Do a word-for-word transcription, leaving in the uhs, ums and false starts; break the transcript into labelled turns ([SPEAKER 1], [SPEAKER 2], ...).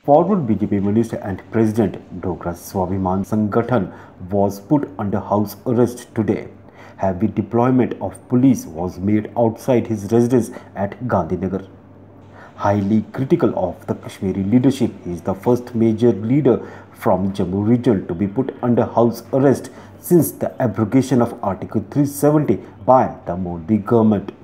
[SPEAKER 1] Former B J P Minister and President Dogra Swabhiman Sangathan was put under house arrest today. Heavy deployment of police was made outside his residence at Gandhinagar. Highly critical of the Kashmiri leadership, he is the first major leader from Jammu region to be put under house arrest since the abrogation of Article three seventy by the Modi government.